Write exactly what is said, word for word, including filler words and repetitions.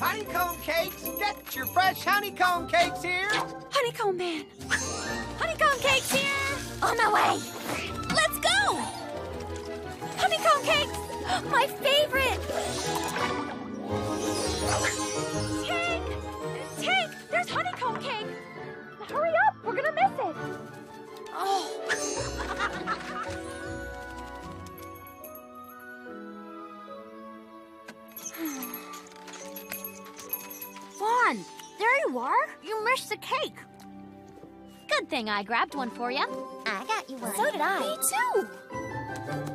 honeycomb cakes. Get your fresh honeycomb cakes here. Honeycomb man. Honeycomb cakes here. On my way. Let's go. Honeycomb cakes. My favorite. Tank. Tank, there's honeycomb cake. Hurry up. We're going to miss it. Oh. Fawn, there you are. You missed the cake. Good thing I grabbed one for you. I got you one. So did I. Me too.